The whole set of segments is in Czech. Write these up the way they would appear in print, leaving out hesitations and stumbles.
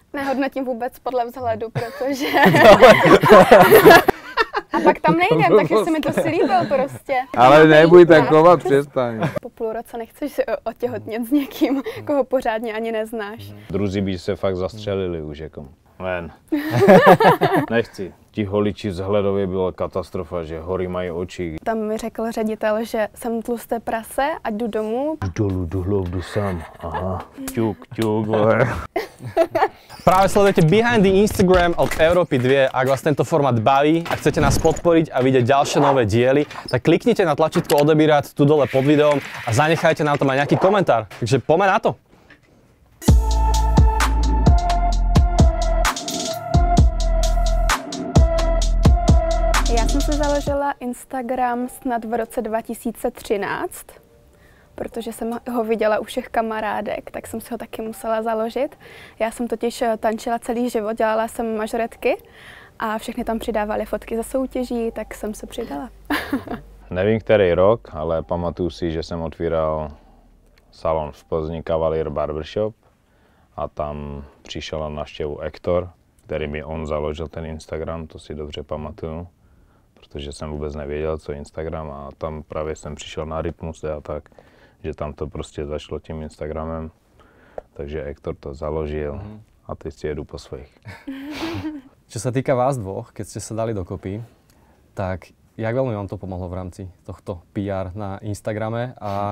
Nehodnotím vůbec podle vzhledu, protože... A pak tam nejdem, takže se mi to slíbil prostě. Ale nebuď taková, přestaň. Po půl roce nechceš otěhotnět s někým, koho pořádně ani neznáš. Druzí by se fakt zastřelili už jako. Len. Nechci. Ti holiči vzhledově byla katastrofa, že hory mají oči. Tam mi řekl ředitel, že jsem tlusté prase, ať jdu domů. Jdu sám. Aha. Ťuk, Práve sledujete Behind the Instagram od Európy 2. Ak vás tento formát baví a chcete nás podporiť a vidieť ďalšie nové diely, tak kliknite na tlačítko odebírať tu dole pod videom a zanechajte nám tam aj nejaký komentár. Takže poďme na to! Já jsem si založila Instagram snad v roce 2013, protože jsem ho viděla u všech kamarádek, tak jsem si ho taky musela založit. Já jsem totiž tančila celý život, dělala jsem mažoretky a všechny tam přidávali fotky ze soutěží, tak jsem se přidala. Nevím, který rok, ale pamatuju si, že jsem otvíral salon v Plzni Cavalier Barbershop a tam přišel na návštěvu Hector, který mi on založil ten Instagram, to si dobře pamatuju, protože jsem vůbec nevěděl, co je Instagram a tam právě jsem přišel na Rytmus a tak, že tam to prostě začalo tím Instagramem, takže Hector to založil a teď si jedu po svojich. Čo sa týka vás dvoch, keď ste sa dali dokopy, tak jak veľmi vám to pomohlo v rámci tohto PR na Instagrame a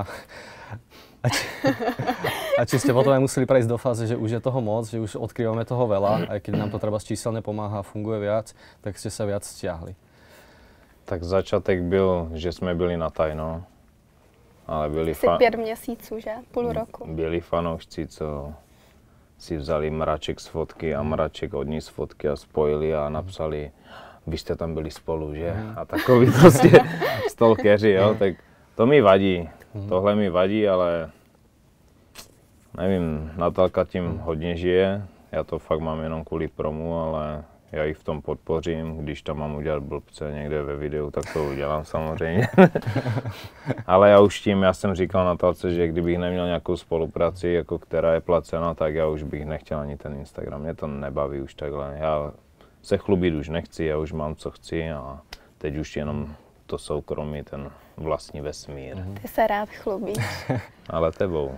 či ste potom aj museli prejsť do fáze, že už je toho moc, že už odkrývame toho veľa, aj keď nám to treba číselne pomáha a funguje viac, tak ste sa viac stiahli. Tak začátek byl, že jsme byli na tajno, ale byli Asi 5 měsíců, že? Půl roku. Byli fanoušci, co si vzali mraček z fotky a mraček od ní z fotky a spojili a napsali, vy jste tam byli spolu, že? A takový prostě stalkeři, jo, tak to mi vadí. Tohle mi vadí, ale nevím, Natálka tím hodně žije, já to fakt mám jenom kvůli promu, ale já ji v tom podpořím, když tam mám udělat blbce někde ve videu, tak to udělám samozřejmě. Ale já už tím, já jsem říkal Natálce, že kdybych neměl nějakou spolupráci, jako která je placena, tak já už bych nechtěl ani ten Instagram. Mě to nebaví už takhle. Já se chlubit už nechci, já už mám, co chci a teď už jenom to soukromí, ten vlastní vesmír. Ty se rád chlubíš. Ale tebou.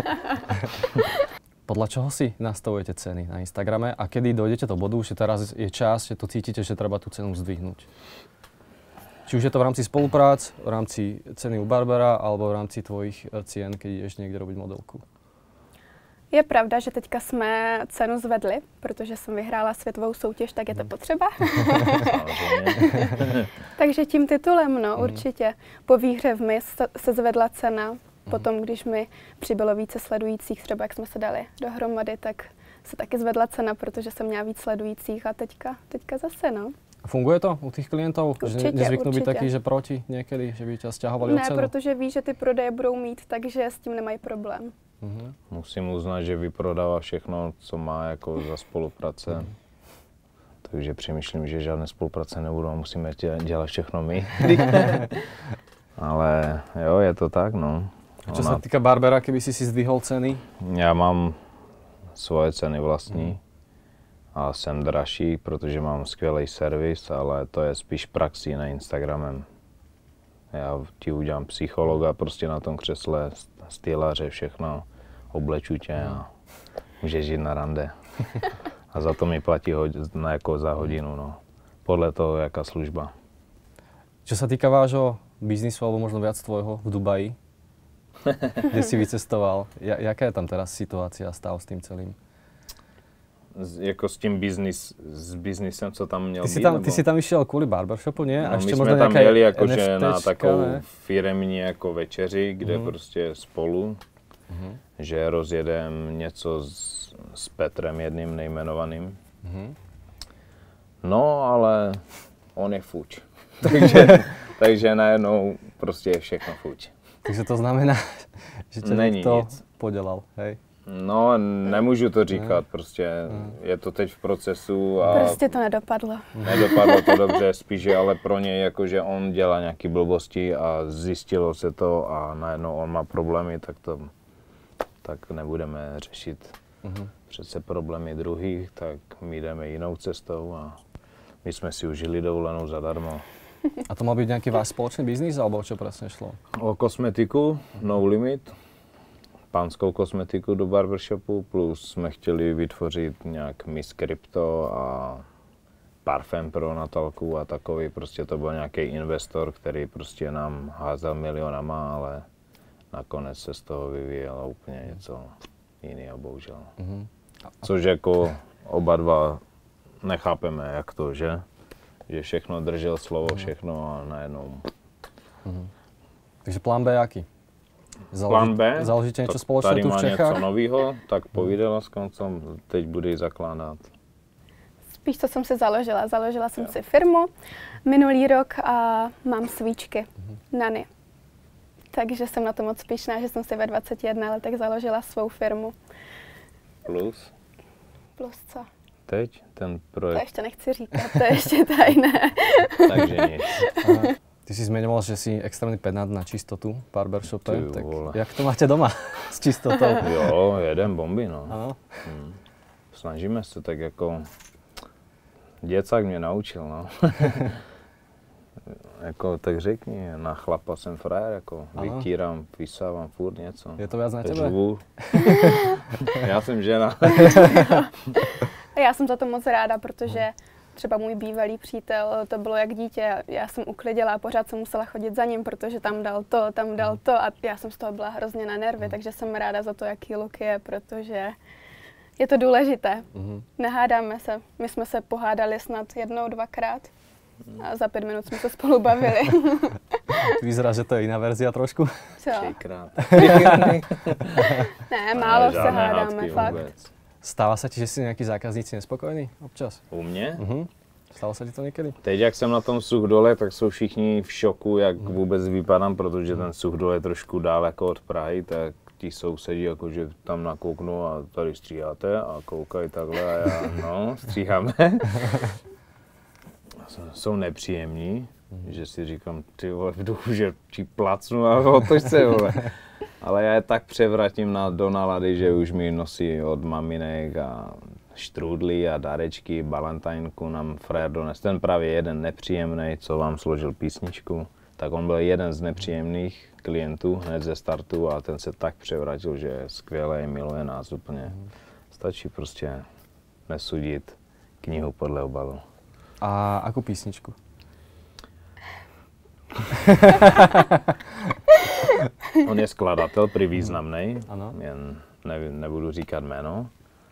Podľa čoho si nastavujete ceny na Instagrame a kedy dojdete do bodu, že teraz je čas, že to cítite, že treba tú cenu zdvihnúť? Či už je to v rámci spoluprác, v rámci ceny u barbera alebo v rámci tvojich cien, keď ideš niekde robiť modelku? Je pravda, že teďka jsme cenu zvedli, protože jsem vyhrála světovou soutěž, tak je to potřeba. Takže tím titulem, no, určitě. Po výhře v MIS se zvedla cena. Potom, když mi přibylo více sledujících, třeba jak jsme se dali dohromady, tak se taky zvedla cena, protože jsem měla víc sledujících a teďka zase, no. Funguje to u tých klientov? Určitě, že nezvyknú byť určite. takí, že proti niekedy, že by ťa stiahovali od Ne, cenu? protože ví, že ty prodeje budou mít, takže s tím nemají problém. Musím uznat, že vyprodává všechno, co má jako za spolupráce. Takže přemýšlím, že žádné spolupráce nebudou, musíme dělat všechno my. Ale jo, je to tak, no. A čo sa týka barbera, keby si zdvihol ceny? Já mám svoje ceny vlastní a jsem dražší, protože mám skvělý servis, ale to je spíš praxí na Instagramem. Já ti udělám psychologa prostě na tom křesle, stylaře, všechno, obleču tě a můžeš jít na rande. A za to mi platí jako za hodinu, no. Podle toho, jaká služba. Čo sa týka vášho biznisu, alebo možno viac tvojho v Dubaji, kde si vycestoval, jaká je tam teraz situácia, stav s tým celým? Jako s tím biznisem, co tam měl být? Ty si tam išel kvůli barbershopu, nie? No, a my jsme tam jeli jakože na takovou ne? firemní jako večeři, kde prostě spolu, že rozjedem něco s Petrem jedným nejmenovaným. No, ale on je fuč. takže najednou prostě je všechno fuč. Takže to znamená, že tě někdo podělal, hej? No, nemůžu to říkat, prostě je to teď v procesu a... Prostě to nedopadlo. Nedopadlo to dobře, spíš ale pro něj jako, že on dělá nějaké blbosti a zjistilo se to a najednou on má problémy, tak nebudeme řešit. přece problémy druhých, tak my jdeme jinou cestou a my jsme si užili dovolenou zadarmo. A to mal byť nejaký váš spoločný biznis, alebo čo presne šlo? O kosmetiku, no limit, pánskou kosmetiku do barbershopu, plus jsme chtěli vytvořit nějak Miss Crypto a parfém pro Natálku a takový, prostě to byl nějaký investor, který prostě nám házel milionama, ale nakonec se z toho vyvíjelo úplně něco jiného, bohužel. Což jako oba dva nechápeme, jak to, že? Že všechno držel slovo, všechno a najednou. Takže plán B jaký? Plán B? Založíte něco společného tu v Čechách? Tady má něco nového, tak povídala s koncem, teď bude ji zakládat. Spíš co jsem si založila. Založila jsem si firmu minulý rok a mám svíčky, Nany. Takže jsem na to moc pyšná, že jsem si ve 21 letech založila svou firmu. Plus? Plus co? Teď ten To projekt. ještě nechci říkat, to je ještě tajné. Takže nic. Ty si zmiňoval, že si extrémní pedant na čistotu v barbershope, Ty tak vole. jak to máte doma s čistotou? Jo, jedem bomby, no. Ano. Snažíme se tak jako... Děcák mě naučil, no. Jako, tak řekni, na chlapa jsem frajer, jako vytírám, vysávám furt něco. Je to viac na tebe? Řvu. Já jsem žena. A já jsem za to moc ráda, protože třeba můj bývalý přítel, to bylo jak dítě, já jsem uklidila a pořád jsem musela chodit za ním, protože tam dal to a já jsem z toho byla hrozně na nervy, takže jsem ráda za to, jaký look je, protože je to důležité. Nehádáme se. My jsme se pohádali snad jednou, dvakrát a za 5 minut jsme se spolu bavili. Vyzerá, že to je jiná verzia trošku. Co? 3krát. Ne, málo se Žádné hádáme, hádky fakt. vůbec. Stáva sa ti, že si nejakí zákazníci nespokojní občas? U mě? Stalo sa ti to niekedy? Teď, jak jsem na tom Suchdole, tak jsou všichni v šoku, jak vůbec vypadám, protože ten Suchdol je trošku dál jako od Prahy, tak ti sousedí jakože tam nakouknou a tady stříháte a koukají takhle a já, no, stříháme. Jsou nepříjemní, že si říkám, ty vole, v duchu, že ti placnu a otoč se, vole. Ale já je tak převratím do nálady, že už mi nosí od maminek a štrůdly a dárečky, balentínku nám frajer dones. Ten právě jeden nepříjemný, co vám složil písničku, tak on byl jeden z nepříjemných klientů hned ze startu a ten se tak převratil, že je skvělý, miluje nás úplně. Stačí prostě nesudit knihu podle obalu. A akú písničku? On je skladatel významný, Ano. jen nebudu říkat jméno.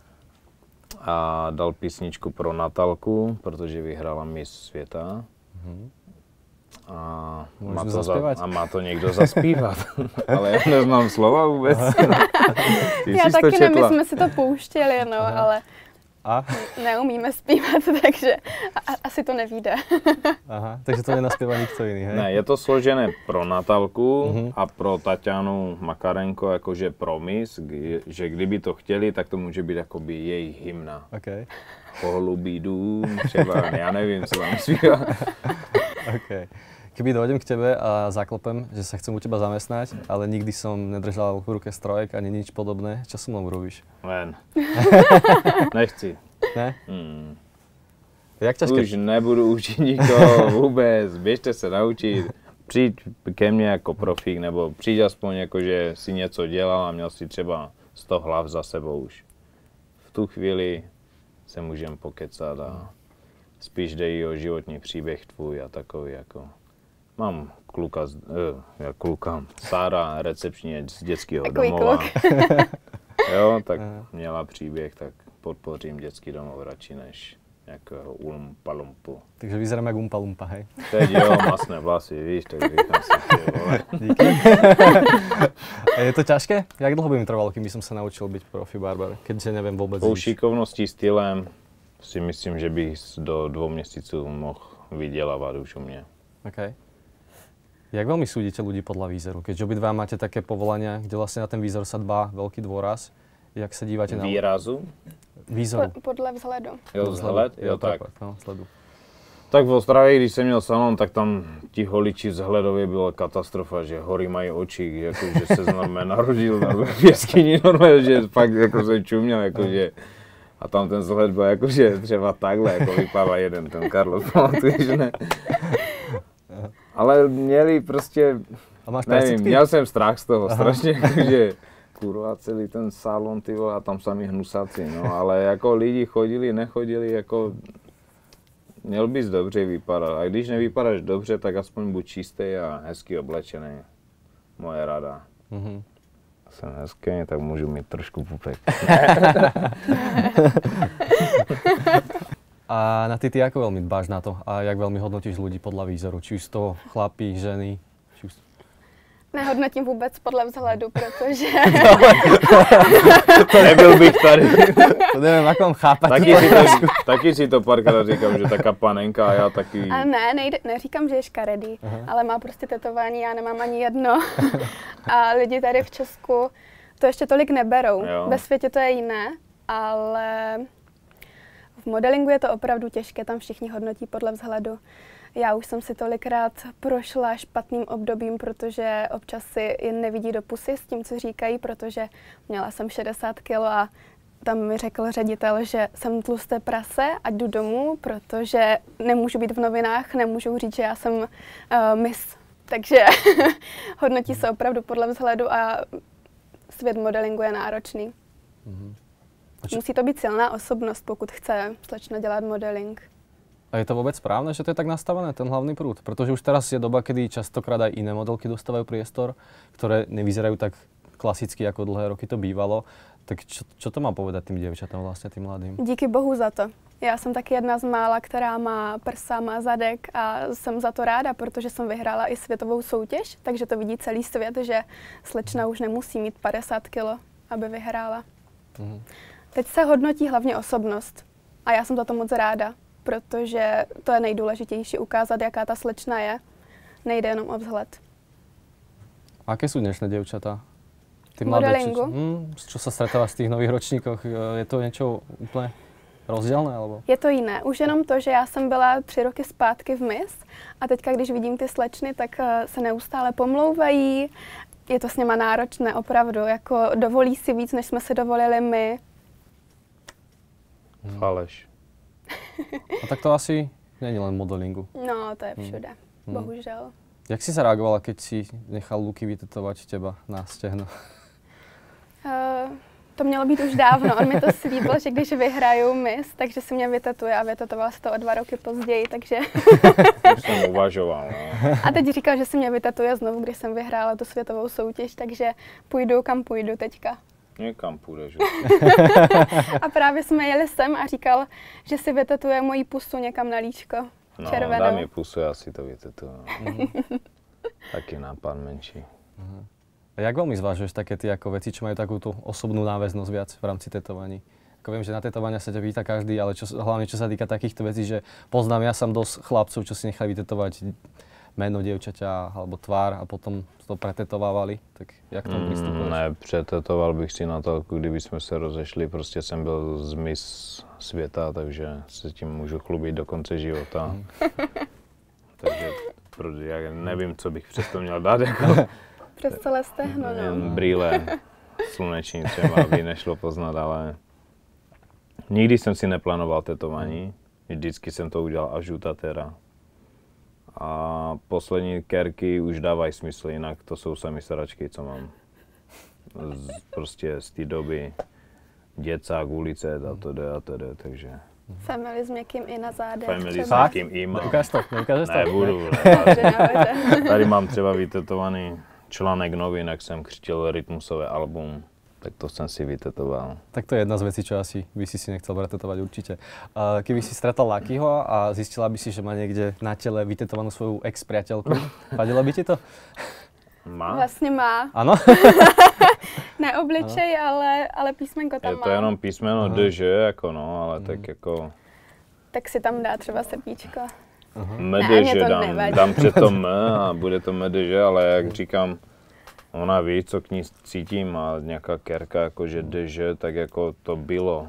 A dal písničku pro Natálku, protože vyhrála Miss světa. A má to někdo zaspívat. Ale já neznám slova vůbec. Já taky ne, my jsme si to pouštěli, no, ale neumíme zpívat, takže asi to nevíde. Aha, takže to nenaspěvá nikto jiný, hej? Ne, je to složené pro Natálku a pro Tatianu Makarenko, jakože pro Miss, že kdyby to chtěli, tak to může být jakoby jejich hymna. Okay. Pohlubý dům, třeba, já nevím, co tam zpívá. Okay. Keby dojdem k tebe a zaklopem, že sa chcem u teba zamestnať, ale nikdy som nedržal v ruke strojek ani nič podobné, čo so mnou urobíš? Len. Nechci. Ne? Jak ťažké? Už nebudu učit nikoho vůbec, běžte se naučit. Přijď ke mně jako profík, nebo přijď aspoň jako, že si něco dělal a měl si třeba 100 hlav za sebou už. V tu chvíli se můžeme pokecat a spíš jde i o životní příběh tvůj a takový jako. Mám kluka, Sára, recepční z dětského domova. Jo, tak měla příběh, tak podpořím dětský domov radši než nějakého Umpa Lumpu. Takže vyzerám jak Umpa Lumpa, hej? Teď jo, masné vlasy, víš, tak říkám si, ty vole. Díky. Je to ťažké? Jak dlho by mi trvalo, kým by som sa naučil byť profi barber, keďže neviem vôbec Po nič? šikovností, stylem si myslím, že bych do 2 měsíců mohl vydělávat už u mě. Okay. Jak veľmi súdite ľudí podľa výzoru? Keďže obidva máte také povolania, kde vlastne na ten výzor sa dbá veľký dôraz. Jak sa dívate na... Výrazu? Výzoru. Podle vzhledu. Jo, vzhled? Jo, tak. No, sledu. Tak v Ostravě, když jsem měl salon, tak tam ti holiči vzhledově byla katastrofa, že hory mají oči, jako, že se normálně narodil v jeskyni, normálně, že fakt jako jsem čuměl, jakože. A tam ten vzhled byl jakože třeba takhle, jako vypadá jeden, ten Carlos, pamatuješ, ne? Ale měli prostě, nevím, měl jsem strach z toho strašně, jakože kurva celý ten salon, ty vole, a tam sami hnusáci, no, ale jako lidi chodili, nechodili, jako měl bys dobře vypadat. A když nevypadáš dobře, tak aspoň buď čistý a hezky oblečený. Moje rada. Jsem hezký, tak můžu mít trošku pupek. A na ty ako veľmi dbáš na to? A jak veľmi hodnotíš ľudí podľa výzoru? Či už z toho chlapí, ženy? Či už... Nehodnotím vůbec podle vzhledu, protože... To nebyl bych tady. To nevím, jak mám chápat. Taky si to párkrát říkám, že taká panenka a já taky... A ne, neříkám, že je škaredý, ale má prostě tetování, já nemám ani jedno. A lidi tady v Česku to ještě tolik neberou. Jo. Ve světě to je jiné, ale v modelingu je to opravdu těžké, tam všichni hodnotí podle vzhledu. Já už jsem si tolikrát prošla špatným obdobím, protože občas si jen nevidí do pusy s tím, co říkají, protože měla jsem 60 kg a tam mi řekl ředitel, že jsem tlusté prase, ať jdu domů, protože nemůžu být v novinách, nemůžu říct, že já jsem miss. Takže hodnotí se opravdu podle vzhledu a svět modelingu je náročný. Musí to být silná osobnost, pokud chce slečna dělat modeling. A je to vôbec správne, že to je tak nastavené, ten hlavný prúd? Pretože už teraz je doba, kedy častokrát aj iné modelky dostávajú priestor, ktoré nevyzerajú tak klasicky, ako dlhé roky to bývalo. Tak čo to má povedať tým dievčatám, vlastne tým mladým? Díky bohu za to. Já jsem taky jedna z mála, která má prsa, má zadek a jsem za to ráda, protože jsem vyhrála i světovou soutěž, takže to vidí celý svět, že slečna už nemusí mít 50 kg, aby vyhrála. Teď se hodnotí hlavně osobnost a já jsem za to moc ráda, protože to je nejdůležitější, ukázat, jaká ta slečna je. Nejde jenom o vzhled. Aké sú dnešné dievčatá? Modelingu? Čo sa stretáva z tých nových ročníkoch? Je to niečo úplne rozdielne? Alebo? Je to jiné. Už jenom to, že já jsem byla 3 roky zpátky v Miss a teďka, když vidím ty slečny, tak se neustále pomlouvají. Je to s něma náročné, opravdu. Jako dovolí si víc, než jsme si dovolili my. Faleš. A tak to asi není len modelingu. No, to je všude. Bohužel. Jak si zareagovala, keď si nechal Luky vytetovať teba na stehno? To mělo být už dávno. On mi to slíbil, že když vyhraju Miss, takže si mě vytetuje a vytetoval se to o 2 roky později, takže... Už jsem uvažoval, no. A teď říkal, že si mě vytetuje znovu, když jsem vyhrála tu světovou soutěž, takže půjdu, kam půjdu teďka. Někam půjdeš. A právě jsme jeli sem a říkal, že si vytetuje moji pusu někam na líčko. No, červenou. dá mi pusu, já si to vytetuju. Taký nápad menší. A jak veľmi zvážuješ také ty ako veci, čo majú takúto osobnú náväznosť viac v rámci tetovaní? Ako viem, že na tetovania sa ťa pýta každý, ale hlavne čo sa týka takýchto vecí, že poznám ja sám dosť chlapcov, čo si nechali vytetovať meno dievčaťa alebo tvár a potom to pretetovávali, tak jak tomu pristupuješ? Ne, přetetoval bych si na to, kdyby jsme se rozešli, prostě jsem byl z Miss světa, takže se tím můžu chlubit do konce života. Takže já nevím, co bych přesto měl dát, jako Přes celé stehno, no. jen brýle sluneční třeba, aby nešlo poznat, ale nikdy jsem si neplánoval tetování, vždycky jsem to udělal až u tatéra. A poslední kérky už dávají smysl, jinak to jsou sami sračky, co mám. Prostě z té doby děcák, ulice a to jde, takže... Family s měkkým i na zádech. Family s měkkým i mám. Ukáž to, neukážeš to? Nebudu. Tady mám třeba vytetovaný článek novin, jak jsem křtil rytmusové album. Tak to som si vytetoval. Tak to je jedna z vecí, čo asi by si nechcel pretetovať určite. Keby si stretal Luckyho a zistila by si, že má niekde na tele vytetovanú svoju ex-priateľku, vadilo by ti to? Má? Vlastně má. Ano? Ne obličej, ale písmenko tam má. Je to jenom písmeno DŽ, jako no, ale tak jako... Tak si tam dá třeba srdíčko. MDŽ dám před to M a bude to MDŽ, ale jak říkám, ona ví, co k ní cítím a nějaká kérka, jakože DŽ, tak jako to bylo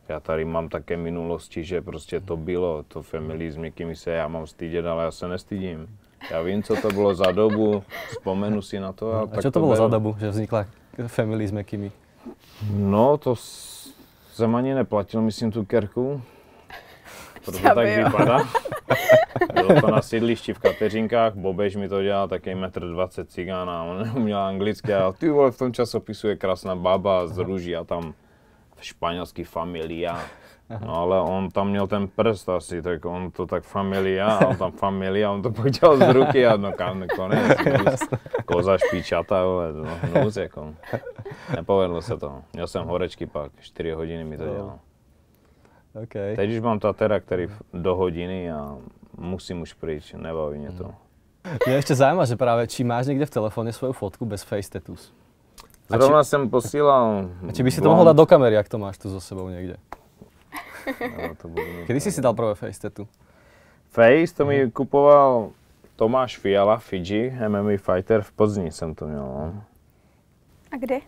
Já tady mám také minulosti, že prostě to bylo, to family s někými se já mám stydět, ale já se nestydím. Já vím, co to bylo za dobu, vzpomenu si na to. A čo to bylo za dobu, že vznikla family s Mekými? No, to jsem ani neplatil, myslím, tu kerku. Proto tak vypadá. Bylo to na sídlišti v Kateřinkách, Bobež mi to dělal, taky 1,20 m cigán a on neuměl anglicky a ty vole, v tom časopisu je krásná baba z růží a tam španělský familia. No ale on tam měl ten prst asi, tak on to tak familia a on tam familia, on to podělal z ruky a no konec. Koza špičata, vole, no nůz jako. Nepovedlo se to. Měl jsem horečky pak, 4 hodiny mi to dělal. Okay. Teď už mám tatera, který do hodiny a musím už pryč, nebaví mě to. Mě ještě zajímá, že právě či máš někde v telefoně svou fotku bez face tattoos? Zrovna jsem posílal. A či by si to mohl dát do kamery, jak to máš tu so sebou někde? No, to kedy jsi si dal prvé face tattoo? Face to mi kupoval Tomáš Fiala, Fiji, MMA fighter, v Plzni jsem to měl. No. A kdy?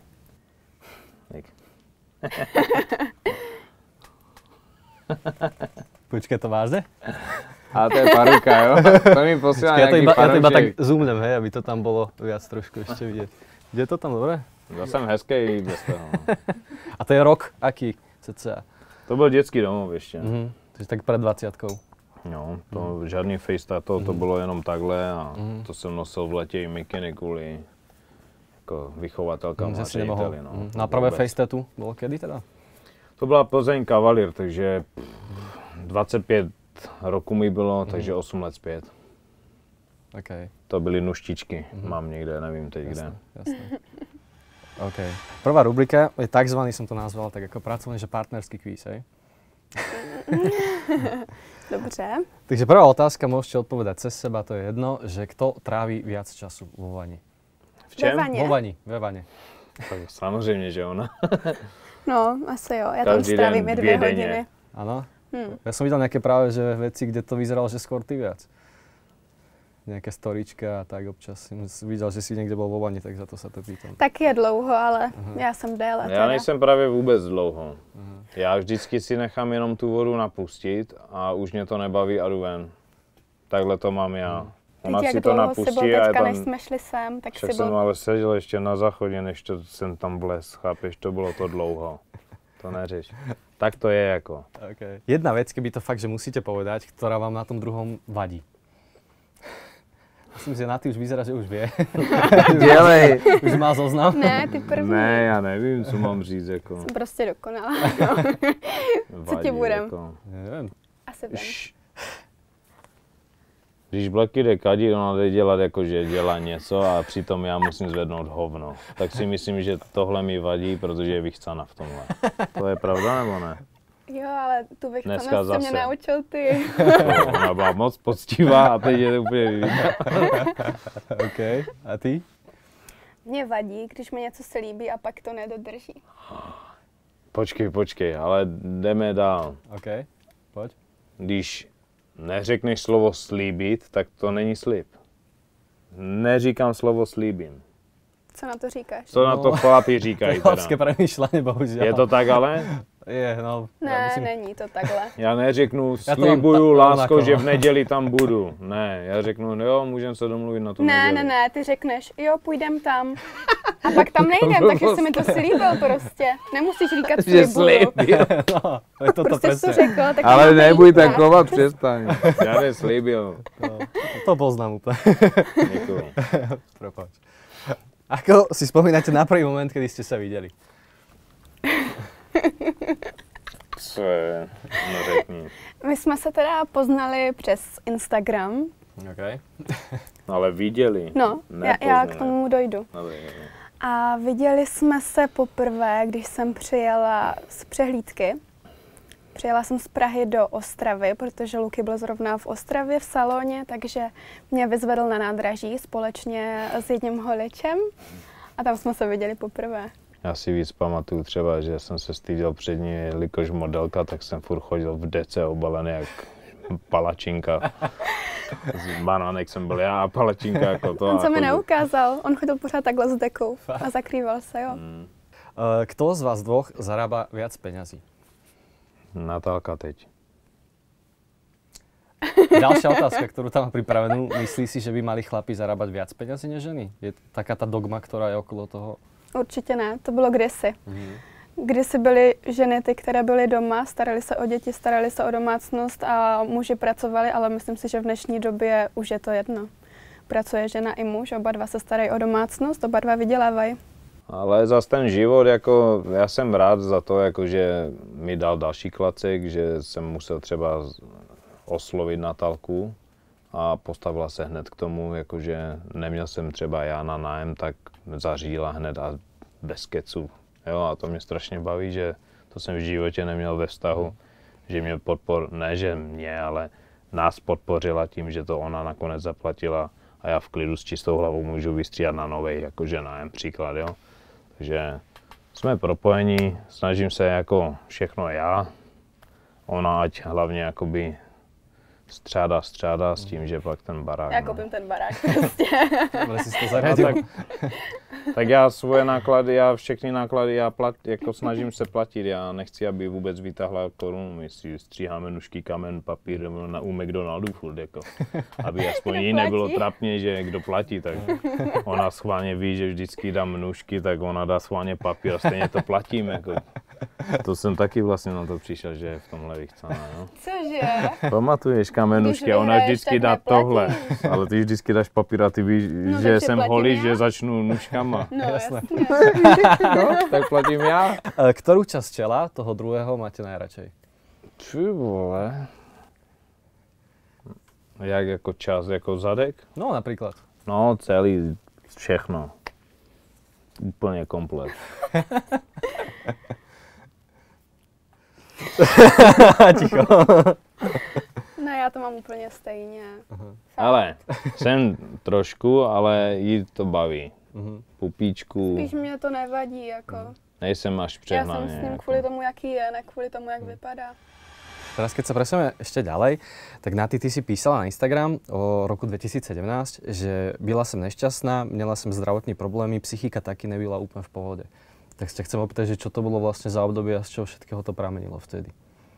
Počkej, to vážne? A to je paruka, jo? To mi posílal nějaký ja to iba paruček. tak zoomnem, hej, aby to tam bolo viac trošku ešte vidieť. Je to tam dobré? Já jsem hezký i bez toho. A to je rok aký, cca? To byl dětský domov ještě. Takže tak pred 20-kou. No, to žádný face tattoo, to bylo jenom takhle a to jsem nosil v letě i mikiny kvůli jako vychovatelkám a řediteli. No. Na prvé face tattoo bylo kedy teda? To byla Plzeň Kavalír, takže 25 roku mi bylo, takže 8 let zpět. Okay. To byly nuštičky, mám někde, nevím teď kde. Jasné. Okay. Prvá rubrika je takzvaný, som to nazval, tak ako pracovný, že partnerský kvíz, hej? Dobře. Takže prvá otázka, môžete odpovedať cez seba, to je jedno, že kto tráví viac času vo vani? V čem? Ve vane. Tak samozřejmě, že ona. No, asi jo. Já tam Každý strávím den 2 2 hodiny. denně. Áno? Ja som videl nejaké práve, že veci, kde to vyzeralo, že skôr ty viac. Nejaké storička a tak občas. Som videl, že si niekde bol vo vani, tak za to sa to pýtam. Tak je dlouho, ale já jsem déle. Já nejsem právě vůbec dlouho. Já vždycky si nechám jenom tu vodu napustit a už mě to nebaví a jdu ven. Takhle to mám já. Ona Teď si jak to dlouho jsi byl napustí a je teďka, tam... než jsme šli sem, tak Však si jsem byl... ale seděl ještě na záchodě, než to jsem tam vlez, chápeš, to bylo to dlouho. To neřeš. Tak to je jako. Okay. Jedna vec, keby to fakt, že musíte povedať, ktorá vám na tom druhom vadí. Myslím, že na ty už vyzerá, že už vie. Dělej. Už má zoznam. Ne, ty první. Ne, já nevím, co mám říct, jako. Jsem prostě dokonalá. Co ti budem? Jako. Neviem. Asi vím. Když Blacky jde kadit, ona jde dělat jako, že dělá něco a přitom já musím zvednout hovno. Tak si myslím, že tohle mi vadí, protože je vychcana v tomhle. To je pravda nebo ne? Jo, ale tu Dneska vychcanost jsi mě zase. naučil ty. Ona byla moc poctivá a teď je to úplně vyvíjá. OK. A ty? Mně vadí, když mi něco se líbí a pak to nedodrží. Počkej, ale jdeme dál. OK. Poď. Když neřekneš slovo slíbit, tak to není slib. Neříkám slovo slíbím. Co na to říkáš? Co na to chlapi říkají Chlapské teda? premýšľanie, bohužiaľ. Je to tak ale? Je, no. Ne, není to takhle. Já neřeknu, Já to mám slibuju lásko, rovnako, že no. v neděli tam budu. Ne, já řeknu, jo, můžeme se domluvit na tu Ne, neděli. ne, ty řekneš, jo, půjdem tam. A pak tam nejdem, takže jsi mi to slíbil prostě. Nemusíš říkat Že slibuju. slíbil. No, je toto Prostě jsi to presne. řekl, tak Ale to nebuď nejde. taková, přestaň. Já neslíbil. No, to poznám úplne. Děkuju. Prepáč. Ako si spomínate na prvý moment, kedy ste sa videli? Co je? No řekni. My jsme se teda poznali přes Instagram. OK. Ale viděli. No, já k tomu dojdu. Ale, A viděli jsme se poprvé, když jsem přijela z přehlídky. Přijela jsem z Prahy do Ostravy, protože Luky byl zrovna v Ostravě v salóně, takže mě vyzvedl na nádraží společně s jedním holičem a tam jsme se viděli poprvé. já si víc pamatuju třeba, že jsem se styděl před ní, jelikož modelka, tak jsem furt chodil v dece obalený jak palačinka. Z banánek jsem byl já a palačinka jako to. On se mi chodil. neukázal, on chodil pořád takhle s dekou a zakrýval se, jo. Kto z vás dvoch zarába viac peňazí? Natálka teď. Ďalšia otázka, ktorú tam mám pripravenú. Myslí si, že by mali chlapi zarábať viac peňazí než ženy? Je taká tá dogma, ktorá je okolo toho? Určitě ne, to bylo kdysi. Kdysi byly ženy ty, které byly doma, starali se o děti, starali se o domácnost a muži pracovali, ale myslím si, že v dnešní době už je to jedno. Pracuje žena i muž, oba dva se starají o domácnost, oba dva vydělávají. Ale zas ten život, jako, já jsem rád za to, jako, že mi dal další klacek, že jsem musel třeba oslovit Natálku a postavila se hned k tomu, jakože neměl jsem třeba já na nájem, tak zařídila hned a bez kecu. Jo, a to mě strašně baví, že to jsem v životě neměl ve vztahu, že mě ne že mě, ale nás podpořila tím, že to ona nakonec zaplatila a já v klidu s čistou hlavou můžu vystříhat na novej, jakože nájem příklad, jo. Takže jsme propojení, snažím se jako všechno já, ona ať hlavně jakoby střádá s tím, že pak ten barák. Já koupím ten barák prostě. Dobre si to zaradil. Tak já svoje náklady, všechny náklady, jako snažím se platit, já nechci, aby vůbec vytáhla korunu, my si stříháme nůžky, kamen, papír u McDonaldu furt, jako, aby aspoň jí nebylo trapně, že kdo platí, tak ona schválně ví, že vždycky dám nůžky, tak ona dá schválně papír a stejně to platím, jako. To jsem taky vlastně na to přišel, že je v tomhle vychcaná, no. Cože? Pamatuješ kamen, nůžky a ona vždycky dá tohle, ale ty vždycky dáš papír a ty víš, no, že jsem holý, že začnu nůžkama. No jasně. No, tak platím já. Ktorú časť tela toho druhého máte najradšej? Ty vole. Jak jako čas, jako zadek? No napríklad. No celý, všechno. Úplně komplet. Ticho. No já to mám úplně stejně. Ale jsem trošku, ale jí to baví. Pupíčku. Spíš mě to nevadí, jako. Nejsem až Já přehnaně. jsem s ním kvůli tomu, jaký je, ne kvůli tomu, jak vypadá. Teraz keď sa presunieme ešte ďalej, tak Naty, ty si písala na Instagram o roku 2017, že byla som nešťastná, měla som zdravotní problémy, psychika taky nebyla úplne v pohode. Tak sa chcem opýtať, že čo to bolo vlastne za obdobie a z čoho všetkého to pramenilo vtedy?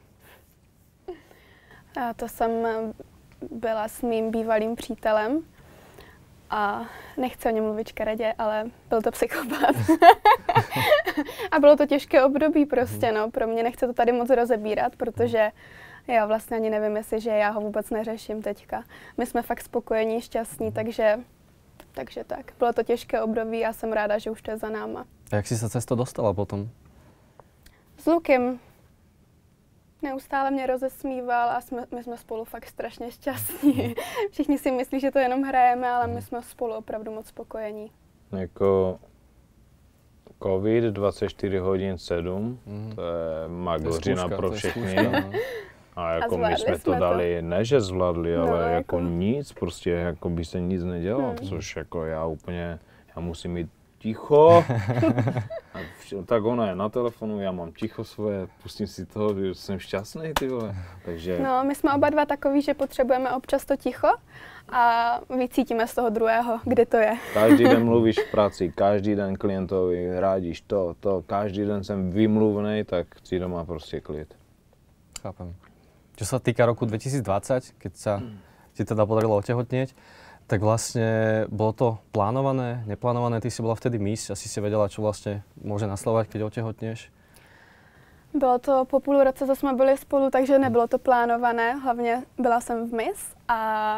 A to jsem byla s mým bývalým přítelem a nechci o něm mluvit škaredě, ale byl to psychopat. A bylo to těžké období prostě, no. Pro mě nechci to tady moc rozebírat, protože já vlastně ani nevím, jestli, že já ho vůbec neřeším teďka. My jsme fakt spokojení, šťastní, takže tak. Bylo to těžké období a jsem ráda, že už to je za náma. A jak si sa cez to dostala potom? S Lukem. Neustále mě rozesmíval a my jsme spolu fakt strašně šťastní. Všichni si myslí, že to jenom hrajeme, ale my jsme spolu opravdu moc spokojení. Jako COVID 24 hodin 7, to je magořina pro všechny. A jako my jsme to dali, ne že zvládli, ale jako nic, prostě jako by se nic nedělalo, což jako já musím mít ticho. Tak ona je na telefonu, já mám ticho svoje, pustím si to, že jsem šťastný, ty vole. Takže... No, my jsme oba dva takový, že potřebujeme občas to ticho a vycítíme z toho druhého, kde to je. Každý den mluvíš v práci, každý den klientovi rádíš to, každý den jsem vymluvnej, tak chci doma prostě klid. Chápem. Čo sa týka roku 2020, keď sa ti teda podarilo otehotnieť, tak vlastne bolo to plánované, neplánované? Ty si bola vtedy miss, asi si vedela, čo vlastne môže nasledovať, keď otehotnieš? Bylo to po půl roce, co jsme byli spolu, takže nebylo to plánované. Hlavně byla jsem v miss a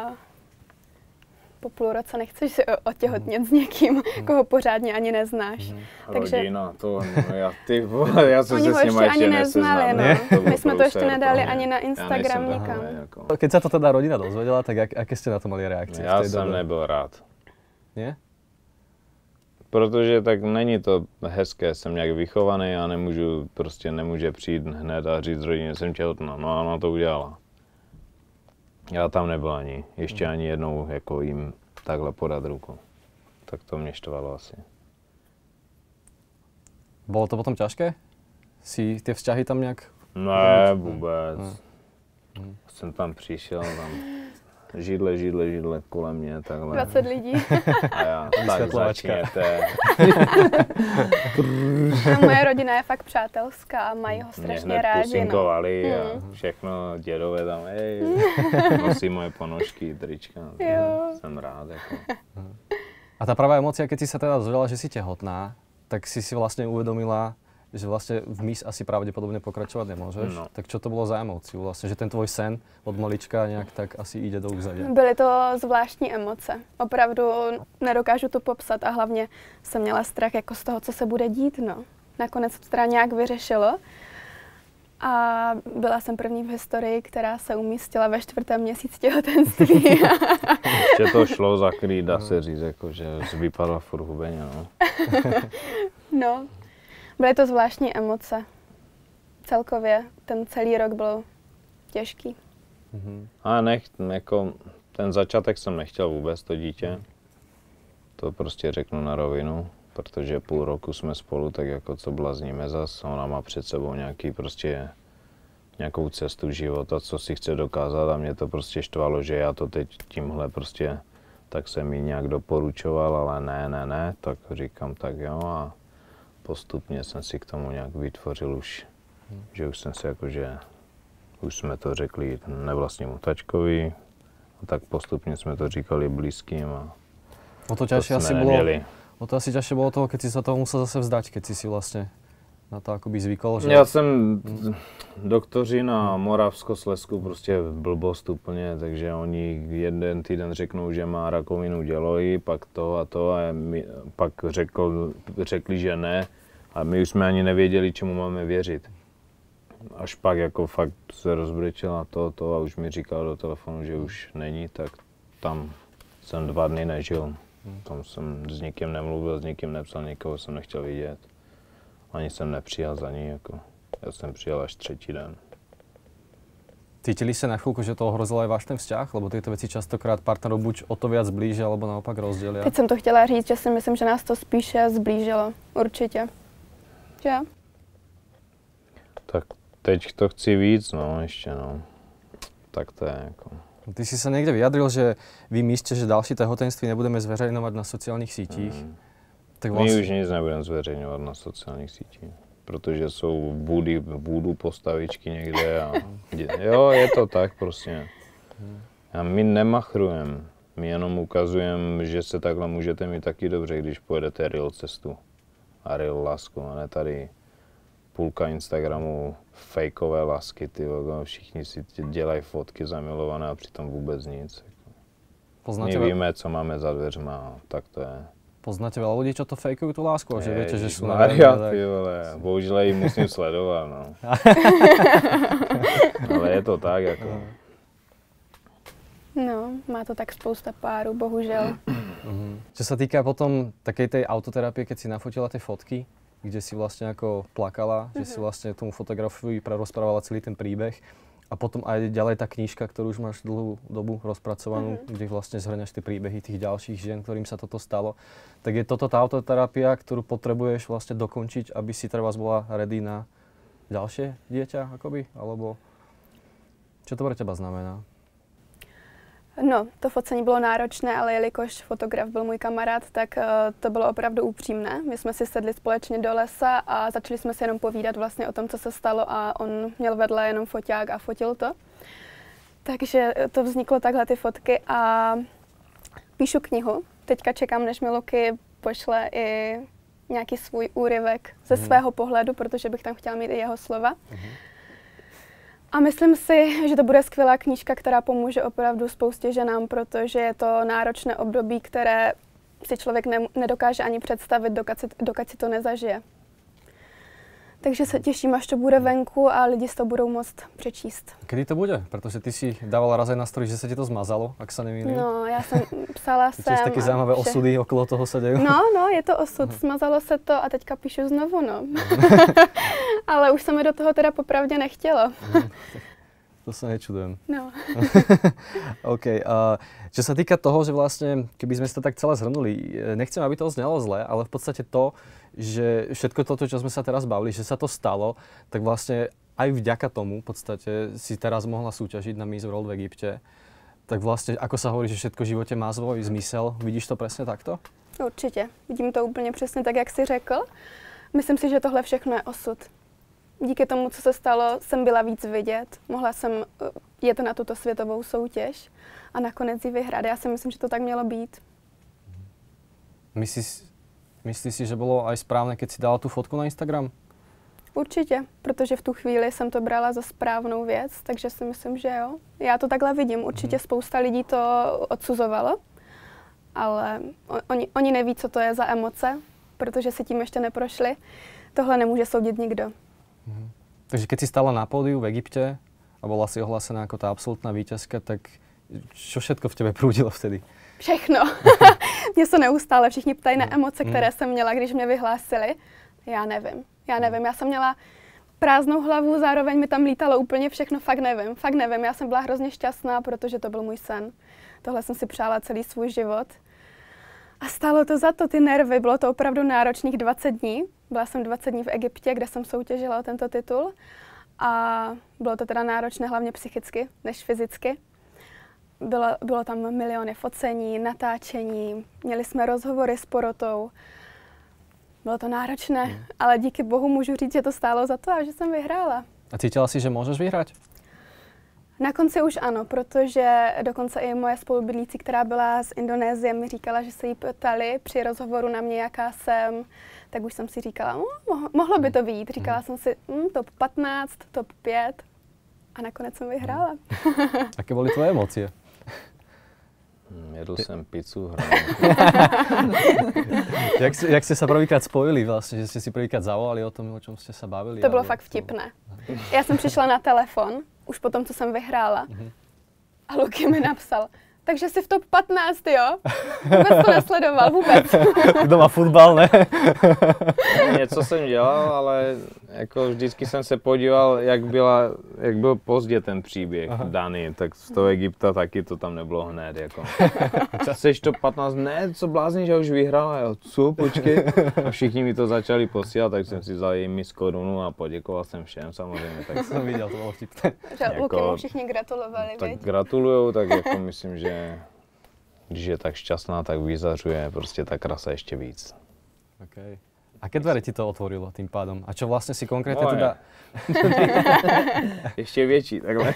po půl roce nechceš otěhotnět s někým, koho pořádně ani neznáš. Takže... Rodina, to já jsem se s nima ještě neseznal. No. My jsme to ještě nedali ani na Instagram nikam. Jako. Keď sa to teda rodina dozvedela, tak aké ste na to mali reakcie? Já jsem nebyl rád. Nie? Protože tak není to hezké, jsem nějak vychovaný, já nemůže přijít hned a říct rodině, jsem těhotná, no a ona to udělala. Já tam nebyl ani, ještě ani jednou jako jim takhle podat ruku. Tak to mě štvalo asi. Bolo to potom ťažké? Si tie vzťahy tam nějak... Ne, vůbec. Jsem tam přišel, židle kolem mě, takhle. 20 lidí. A já, tak začněte. Moje rodina je fakt přátelská a mají ho strašně rádi. Mě hned pusinkovali a všechno, dědové tam, nosí moje ponožky, trička. Jsem rád. Jako. A tá pravá emócia, keď si sa teda dozvedela, že si tehotná, tak si vlastne uvedomila, že vlastne v MIS asi pravdepodobne pokračovať nemôžeš. No. Tak čo to bolo za emóciu vlastne? Že ten tvoj sen od malička nejak tak asi ide do úzadia? Byly to zvláštní emoce. Opravdu nedokážu to popsat a hlavně jsem měla strach jako z toho, co se bude dít. No. Nakonec to teda nějak vyřešilo. A byla jsem první v historii, která se umístila ve 4. měsíci těhotenství. Ještě to šlo zakrýt, dá se říct, jako, že vypadla furt hubeně. No. No. Byly to zvláštní emoce. Celkově ten celý rok byl těžký. A jako, ten začátek jsem nechtěl vůbec, to dítě. To prostě řeknu na rovinu, protože půl roku jsme spolu, tak jako co blazníme zas. Ona má před sebou nějakou cestu života, co si chce dokázat a mě to prostě štvalo, že já to teď tímhle prostě, tak jsem jí nějak doporučoval, ale ne, tak říkám tak jo a postupně jsem si k tomu nějak vytvořil už, že už jsem si jakože, už jsme to řekli nevlastnímu tačkovi, a tak postupně jsme to říkali blízkým a o to asi ťažšie bolo toho, keď si sa toho musel zase vzdať, keď si vlastne na to akoby zvykol, že... Já jsem doktoři na Moravskoslezsku prostě blbost úplně, takže oni jeden týden řeknou, že má rakovinu dělohy, pak to a to a pak řekli, že ne a my už jsme ani nevěděli, čemu máme věřit. Až pak jako fakt se rozbrečela to a už mi říkal do telefonu, že už není, tak tam jsem 2 dny nežil. Tam jsem s nikým nemluvil, s nikým nepsal, nikoho jsem nechtěl vidět. Ani jsem nepřijal za ní, jako. Já jsem přijel až 3. den. Cítili ste na chvíľku, že to ohrozilo aj váš ten vzťah? Lebo tieto veci častokrát partnerov buď o to viac blížia, alebo naopak rozdelia. Teď jsem to chtěla říct, že si myslím, že nás to spíše zblížilo. Určitě. Že? Tak teď to chci víc, no, ještě, no. Tak to je jako... Ty si sa niekde vyjadril, že vy myslíte, že ďalšie tehotenství nebudeme zveřejňovať na sociálnych sítích. Tak vlastně... My už nic nebudeme zveřejňovat na sociálních sítích, protože jsou voodoo postavičky někde a... Jo, je to tak prostě. A my nemachrujeme, my jenom ukazujeme, že se takhle můžete mít taky dobře, když pojedete real cestu a real lásku, a ne tady půlka Instagramu fejkové lásky, všichni si dělají fotky zamilované a přitom vůbec nic. My víme, co máme za dveřma, tak to je. Poznáte veľa ľudí, čo to fejkujú tú lásku, že viete, že sú na Maria, ty vole, bohužel ji musím sledovat, no. Ale je to tak, jako. No, má to tak spousta párů, bohužel. Čo sa týka potom takej tej autoterapie, keď si nafotila tie fotky, kde si vlastne ako plakala, že si vlastne tomu fotografovi prerozprávala celý ten príbeh. A potom aj ďalej tá knižka, ktorú už máš dlhú dobu rozpracovanú, kde vlastne zhrňaš tie príbehy tých ďalších žien, ktorým sa toto stalo. Tak je toto tá autoterapia, ktorú potrebuješ vlastne dokončiť, aby si trebárs bola ready na ďalšie dieťa, akoby? Alebo čo to pre teba znamená? No, to focení bylo náročné, ale jelikož fotograf byl můj kamarád, tak to bylo opravdu upřímné. My jsme si sedli společně do lesa a začali jsme si jenom povídat vlastně o tom, co se stalo a on měl vedle jenom foťák a fotil to. Takže to vzniklo takhle ty fotky a píšu knihu. Teďka čekám, než mi Luky pošle i nějaký svůj úryvek ze svého pohledu, protože bych tam chtěla mít i jeho slova. A myslím si, že to bude skvělá knížka, která pomůže opravdu spoustě ženám, protože je to náročné období, které si člověk nedokáže ani představit, dokud si to nezažije. Takže se těším, až to bude venku a lidi si to budou moct přečíst. Kedy to bude? Protože ty si dávala raz aj na story, že sa ti to zmazalo, ak sa nemýlim. No, já jsem psala sem. Tiež také zaujímavé osudy okolo toho sa dejú. No, je to osud. Smazalo se to a teďka píšu znovu, no. Ale už se mi do toho teda popravdě nechtělo. To sa nečudujem. No. OK. Čo sa týka toho, že vlastne, keby sme si to tak celé zhrnuli, nechcem, aby to znelo zle, ale v podstate to, že všetko toto, čo sme sa teraz bavili, že sa to stalo, tak vlastne aj vďaka tomu v podstate si teraz mohla súťažiť na Miss World v Egypte. Tak vlastně, ako sa hovorí, že všetko v živote má svoj zmysel, vidíš to přesně takto? Určitě. Vidím to úplně přesně tak, jak jsi řekl. Myslím si, že tohle všechno je osud. Díky tomu, co se stalo, jsem byla víc vidět. Mohla jsem jet na tuto světovou soutěž a nakonec ji vyhrát. Já si myslím, že to tak mělo být. Myslíš si, že bylo aj správné, keď si dala tu fotku na Instagram? Určitě, protože v tu chvíli jsem to brala za správnou věc, takže si myslím, že jo. Já to takhle vidím. Určitě spousta lidí to odsuzovalo, ale oni neví, co to je za emoce, protože si tím ještě neprošli. Tohle nemůže soudit nikdo. Takže keď si stála na pódiu v Egypte a bola si ohlásená jako tá absolútna víťazka, tak čo všetko v tebe prúdilo vtedy? Všechno. Mě se neustále všichni ptají na emoce, které jsem měla, když mě vyhlásili. Já nevím. Já jsem měla prázdnou hlavu, zároveň mi tam lítalo úplně všechno, fakt nevím. Já jsem byla hrozně šťastná, protože to byl můj sen. Tohle jsem si přála celý svůj život. A stálo to za to, ty nervy, bylo to opravdu náročných 20 dní. Byla jsem 20 dní v Egyptě, kde jsem soutěžila o tento titul. A bylo to teda náročné hlavně psychicky, než fyzicky. Bylo tam miliony focení, natáčení, měli jsme rozhovory s porotou. Bylo to náročné, ale díky bohu můžu říct, že to stálo za to a že jsem vyhrála. A cítila si, že můžeš vyhrát? Na konci už ano, protože dokonce i moje spolubydlící, která byla z Indonésie, mi říkala, že se jí ptali při rozhovoru na mě, jaká jsem, tak už jsem si říkala, mohlo by to vyjít. Říkala jsem si top 15, top 5 a nakonec jsem vyhrála. Jaké byly tvoje emoce? Jedl jsem pizzu, Jak jste se prvýkrát spojili vlastně, že jste si prvýkrát zavolali o tom, o čem jste se bavili? To bylo fakt vtipné. Já jsem přišla na telefon, už po tom, co jsem vyhrála, a Luky mi napsal, takže jsi v top 15, jo? Vůbec to nesledoval, vůbec. Doma fotbal, ne? Něco jsem dělal, ale jako vždycky jsem se podíval, jak byl pozdě ten příběh daný, tak z toho Egypta taky to tam nebylo hned, jako. Jseš top 15, ne, co blázníš, já už vyhrál, jo, co, počkej. A všichni mi to začali posílat, tak jsem si vzal jim korunu a poděkoval jsem všem samozřejmě. Tak jsem viděl, to bylo vtipné. Že Luky mu všichni gratulovali, tak viď? gratulujou, tak jako myslím, že když je tak šťastná, tak vyzařuje prostě ta krasa ještě víc. Okay. Aké dvere ti to otvorilo tým pádom? A čo vlastně si konkrétně teda... Ještě větší, takhle.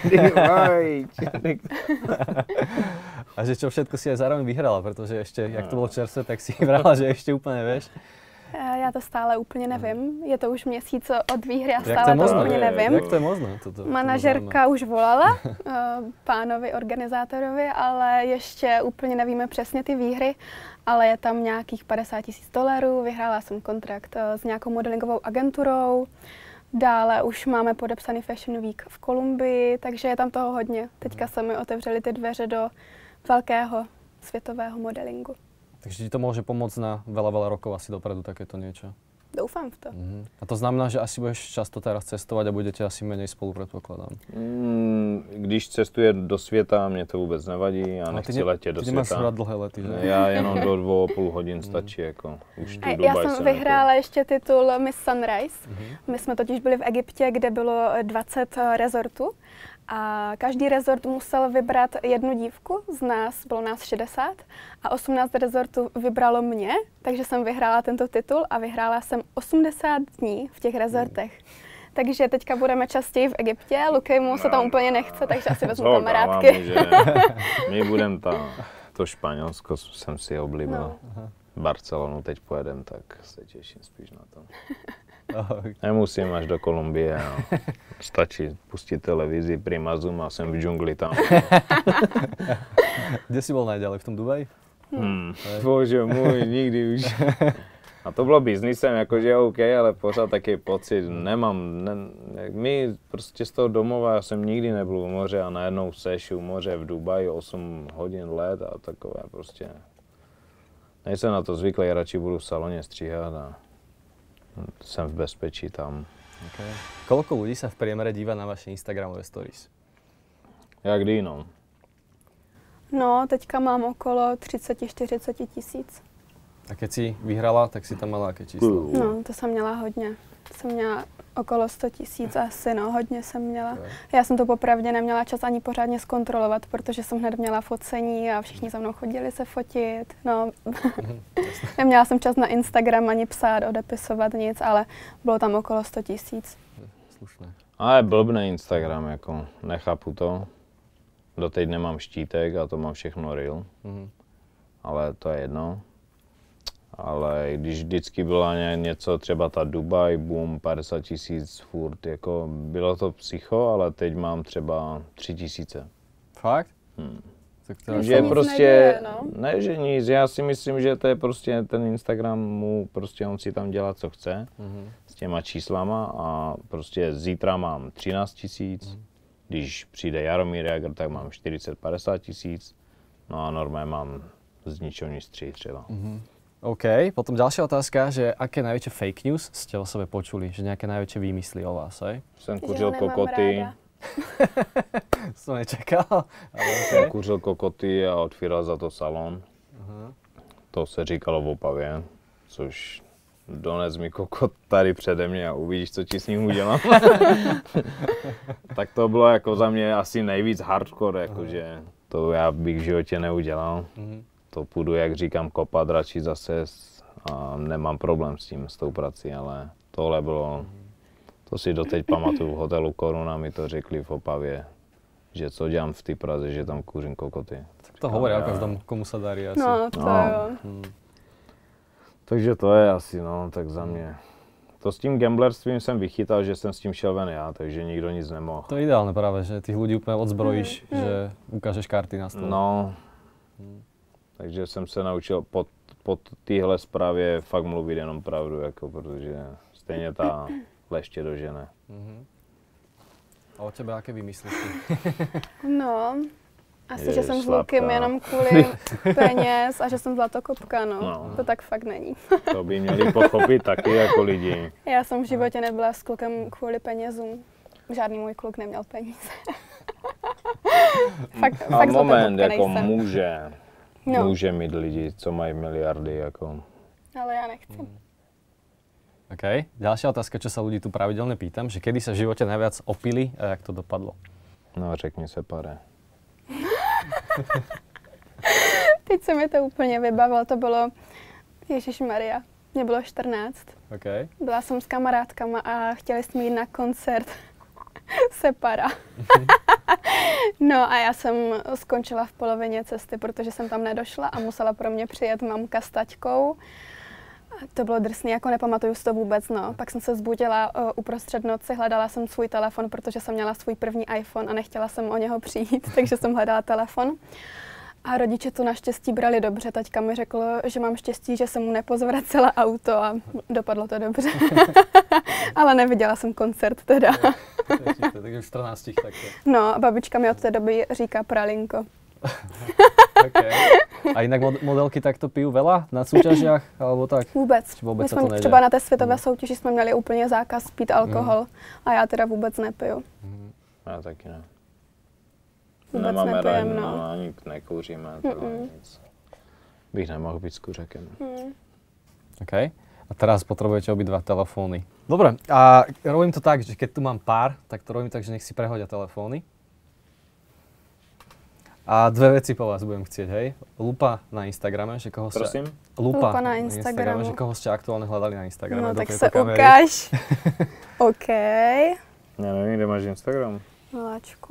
A že čo všetko si aj zároveň vyhrala, protože ještě, jak to bylo čerstvé, tak si vrala, že ještě úplně nevíš. Já to stále úplně nevím. Je to už měsíc od výhry a stále to úplně nevím. Jak to je možné? Manažerka už volala pánovi organizátorovi, ale ještě úplně nevíme přesně ty výhry, ale je tam nějakých $50,000. Vyhrála jsem kontrakt s nějakou modelingovou agenturou. Dále už máme podepsaný Fashion Week v Kolumbii, takže je tam toho hodně. Teďka se mi otevřely ty dveře do velkého světového modelingu. Takže ti to môže pomôcť na veľa rokov asi dopredu takéto niečo. Doufám v to. A to znamená, že asi budeš často teraz cestovať a budete asi menej spolu, predpokladám. Když cestuje do světa, mě to vůbec nevadí, já nechci letět do světa. Ty nemáš rád dlhé lety, že? Já jenom do 2,5 hodin stačí, jako už tu Dubaj. Já jsem vyhrála ještě titul Miss Sunrise. My jsme totiž byli v Egyptě, kde bylo 20 rezortů. A každý rezort musel vybrat jednu dívku, bylo nás 60 a 18 rezortů vybralo mě, takže jsem vyhrála tento titul a vyhrála jsem 80 dní v těch rezortech. Takže teďka budeme častěji v Egyptě, Lukymu se tam úplně nechce, takže asi vezmu kamarádky. My budeme to Španělsko, jsem si oblíbil. Barcelonu teď pojedem, tak se těším spíš na to. Nemusím až do Kolumbie, no. Stačí pustit televizi, Prima Zoom a jsem v džungli tam. Kde jsi byl nejdále, v tom Dubaji? Bože můj, nikdy už. A to bylo biznisem, jakože OK, ale pořád taky pocit nemám. My prostě z toho domova, já jsem nikdy nebyl u moře a najednou seš u moře v Dubaji 8 hodin let a takové prostě. Nejsem na to zvyklý, radši budu v saloně stříhat a jsem v bezpečí tam. Okay. Koľko ľudí sa v priemere díva na vaše Instagramové stories? Jak kdy, no? No, teďka mám okolo 30-40 tisíc. A keď si vyhrala, tak si tam mala aké číslo? No, to jsem měla hodně. Jsem měla okolo 100 000 asi, no, hodně jsem měla. Já jsem to popravdě neměla čas ani pořádně zkontrolovat, protože jsem hned měla focení a všichni za mnou chodili se fotit. No, neměla jsem čas na Instagram ani psát, odepisovat nic, ale bylo tam okolo 100 000. Slušné. Ale blbný Instagram, jako nechápu to. Doteď nemám štítek a to mám všechno real. Ale to je jedno. Ale když vždycky byla něco, třeba ta Dubaj, boom, 50 000 furt, jako bylo to psycho, ale teď mám třeba 3 000. Fakt? Tak to že prostě, neděje, no? Ne, že nic, já si myslím, že to je prostě ten Instagram mu, prostě on si tam dělá, co chce s těma číslama a prostě zítra mám 13 000, když přijde Jaromír Jágr, tak mám 40-50 000, no a normálně mám z ničeho nic 3 třeba. OK, potom ďalšia otázka, že aké najväčšie fake news ste o sebe počuli? Že nejaké najväčšie výmysly o vás, hej? Jsem kuřil kokoty. Som nečakal. Jsem kuřil kokoty a otvíral za to salon. To se říkalo v Opavě, což dones mi kokot tady přede mě a uvidíš, co ti s ním udělám. Tak to bylo jako za mě asi nejvíc hardcore, jakože to já bych v životě neudělal. To půjdu, jak říkám, kopat radši zase a nemám problém s tím, s tou prací, ale tohle bylo, to si doteď pamatuju, v hotelu Koruna mi to řekli v Opavě, že co dělám v té Praze, že tam kúřím kokoty. Tak to hovorí o každom, komu sa darí asi. No, to jo. Takže to je asi, no, tak za mě. To s tím gamblerstvím jsem vychytal, že jsem s tím šel ven já, takže nikdo nic nemohl. To je ideálne práve, že tých ľudí úplne odzbrojíš, že ukážeš karty na stole. No. Takže jsem se naučil pod téhle zprávě fakt mluvit jenom pravdu, jako, protože stejně ta lež tě dožene. A od tebe aké vymyslíš? No, asi, že jsem s Lukem jenom kvůli peněz a že jsem zlatokopka, no. To tak fakt není. To by měli pochopit taky jako lidi. Já jsem v životě nebyla s klukem kvůli penězům. Žádný můj kluk neměl peníze. fakt moment, jako může mít lidi, co mají miliardy, jako. Ale já nechci. OK. Ďalšia otázka, čo sa ľudí tu pravidelne pýtam, že kedy sa v živote najviac opili a jak to dopadlo? No, řekni se, Pare. Teď se mi to úplně vybavilo, to bylo, ježišmarja, mě bylo 14. Okay. Byla jsem s kamarádkama a chtěli jsme jít na koncert Separa. No a já jsem skončila v polovině cesty, protože jsem tam nedošla a musela pro mě přijet mamka s taťkou. To bylo drsný, jako nepamatuju si to vůbec, no. Pak jsem se zbudila uprostřed noci, hledala jsem svůj telefon, protože jsem měla svůj první iPhone a nechtěla jsem o něho přijít, takže jsem hledala telefon. A rodiče to naštěstí brali dobře. Taťka mi řekl, že mám štěstí, že jsem mu nepozvracela auto a dopadlo to dobře. Ale neviděla jsem koncert teda. Takže v 14 takto. No a babička mi od té doby říká pralinko. Okay. A jinak modelky takto pijú veľa na súťažiach, alebo tak? Vůbec. Vůbec My jsme třeba na té světové soutěži jsme měli úplně zákaz pít alkohol a já teda vůbec nepiju. Já taky ne. Vůbec nemáme nepijem, rádi, no. Ani nekouříme, nic. Bych nemohl být s kuřekem. OK. A teraz potrebujete obidva telefóny. Dobre, a robím to tak, že keď tu mám pár, tak to robím tak, že nech si prehodia telefóny. A dve veci po vás budem chcieť, hej? Lupa na Instagrame, že koho ste... Prosím? Lupa na Instagrame, že koho ste aktuálne hľadali na Instagrame. No tak sa ukáž. OK. Já nevím, kde máš Instagram. Miláčku.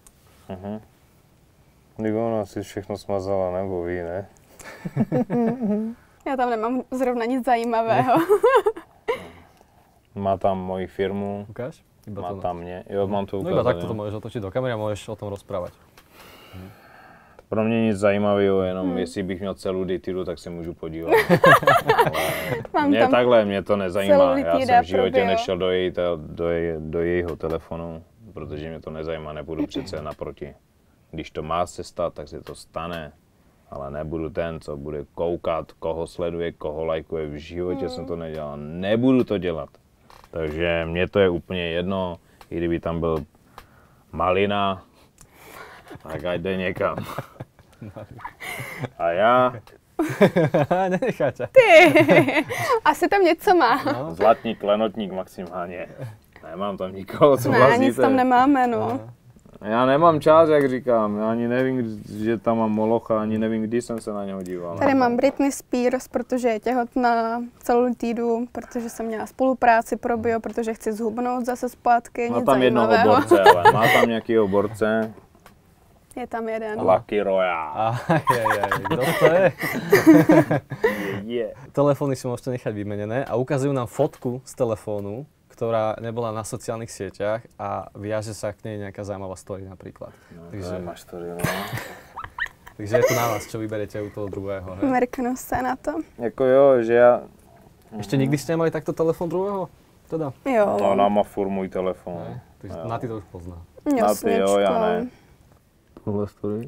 Kdyby ona si všechno smazala, nebo ví, ne? Já tam nemám zrovna nic zajímavého. Má tam moji firmu. Ukáž? Má tam mě. Jo, mám to ukázat. No iba takto to môžeš otočiť do kamery a môžeš o tom rozprávať. Pro mě nic zajímavého, jenom jestli bych měl celou Ditidu, tak se můžu podívat. Mě to nezajímá. Já jsem v životě nešel do jejího telefonu, protože mě to nezajímá, nebudu přece naproti. Když to má se stát, tak se to stane, ale nebudu ten, co bude koukat, koho sleduje, koho lajkuje. V životě jsem to nedělal, nebudu to dělat. Takže mně to je úplně jedno, i kdyby tam byl Malina, tak ať jde někam. A já Nenechá ťa. Ty, asi tam něco má. No. Zlatník, klenotník maximálně. Nemám tam nikoho, co Ne, vlastníte. nic tam nemáme, no. Já nemám čas, jak říkám. Já ani nevím, že tam mám Molocha, ani nevím, kdy jsem se na něho díval. Tady mám Britney Spears, protože je těhotná, celulitídu, protože jsem měla spolupráci pro bio, protože chci zhubnout zase zpátky, Má nic tam jednoho zajímavého. borce, ale má tam nějakýho borce. Je tam jeden. Lucky Royale. Kto to je? Je. Telefóny si môžete nechať vymenené a ukazujú nám fotku z telefónu, ktorá nebola na sociálnych sieťach a viaže sa k nej nejaká zaujímavá story napríklad. No, Takže- máš to, no. Takže je to na vás, čo vyberete u toho druhého. Hej? Mrknu se na to. Jako jo, že já... Ešte nikdy ste nemali takto telefón druhého? Teda. Jo. No, ona má furt můj telefon. Hej? Takže Jo. na ty to už pozná. Na ty jo, já Jasněčko. ne. Tohle story?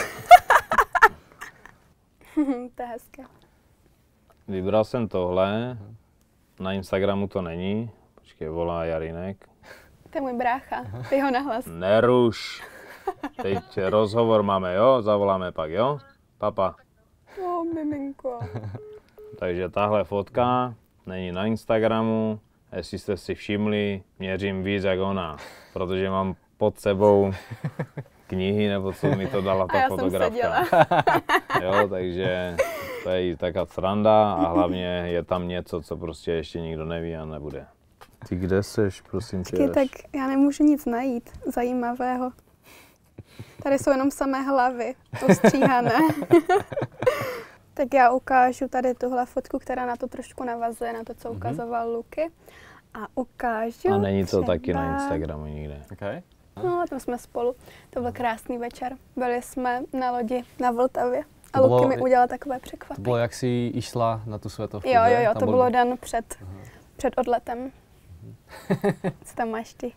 To je hezké. Vybral jsem tohle. Na Instagramu to není. Počkej, volá Jarinek. To je můj brácha, ty ho nahlas. Neruš. Teď rozhovor máme, jo? Zavoláme pak, jo? Papa. O, miminko. Takže tahle fotka není na Instagramu. Jestli jste si všimli, měřím víc jak ona. Protože mám pod sebou knihy, nebo co mi to dala A ta já jsem fotografka. seděla. Jo, takže to je jí taká sranda a hlavně je tam něco, co prostě ještě nikdo neví a nebude. Ty kde seš, prosím tě? Počkej, tak já nemůžu nic najít zajímavého. Tady jsou jenom samé hlavy, ostříhané. Tak já ukážu tady tuhle fotku, která na to trošku navazuje, na to, co ukazoval Luky. A ukážu A není to třeba... taky na Instagramu nikde. Okay. No, tam jsme spolu. To byl krásný večer. Byli jsme na lodi na Vltavě. A To Luky bylo- mi udělal takové To překvapení. bolo, jak si išla na tú svetovku, Jo, že? jo, Tam to boli- bylo den před odletem. Co tam máš ty?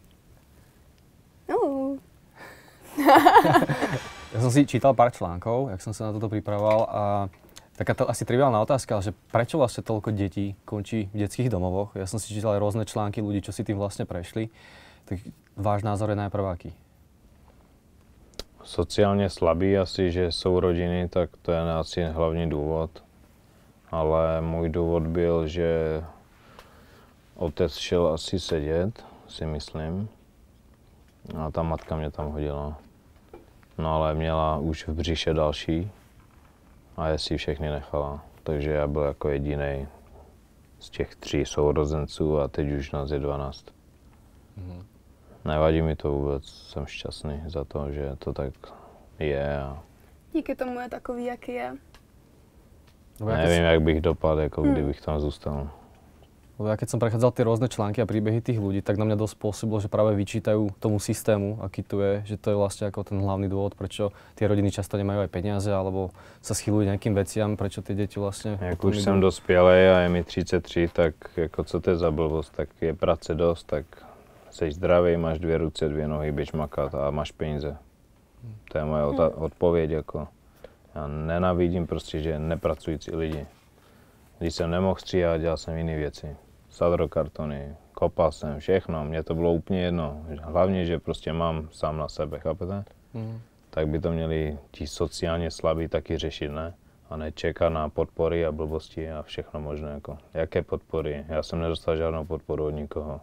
Ja som si čítal pár článkov, jak som sa na toto pripravoval a taká asi triviálna otázka, že prečo vlastne toľko detí končí v detských domovoch? Ja som si čítal aj rôzne články ľudí, čo si tým vlastne prešli. Tak váš názor je najprv aký? Sociálně slabý asi, že jsou rodiny, tak to je asi hlavní důvod. Ale můj důvod byl, že otec šel asi sedět, si myslím. A ta matka mě tam hodila. No ale měla už v břiše další a je si všechny nechala. Takže já byl jako jedinej z těch 3 sourozenců a teď už nás je 12. Nevadí mi to vůbec, jsem šťastný za to, že to tak je a Díky tomu je takový, jaký je. Lebo ja nevím, jak bych dopadl, jako kdybych tam zůstal. Lebo ja keď som prechádzal tie rôzne články a príbehy tých ľudí, tak na mňa dosť pôsobilo, že práve vyčítajú tomu systému, aký tu je, že to je vlastne ako ten hlavný dôvod, prečo tie rodiny často nemajú aj peniaze, alebo sa schylujú nejakým veciam, prečo tie deti vlastne... Jak potom už idú. jsem dospělý a je mi 33, tak jako co to je za blbost, tak je práce dost, tak jsi zdravý, máš 2 ruce, 2 nohy, běž makat a máš peníze. To je moje odpověď, jako. Já nenávidím prostě, že nepracující lidi. Když jsem nemohl stříhat, dělal jsem jiné věci. Sadrokartony, kopal jsem, všechno, mně to bylo úplně jedno. Hlavně, že prostě mám sám na sebe, chápete? Tak by to měli ti sociálně slabí taky řešit, ne? A ne čekat na podpory a blbosti a všechno možné. Jako. Jaké podpory? Já jsem nedostal žádnou podporu od nikoho.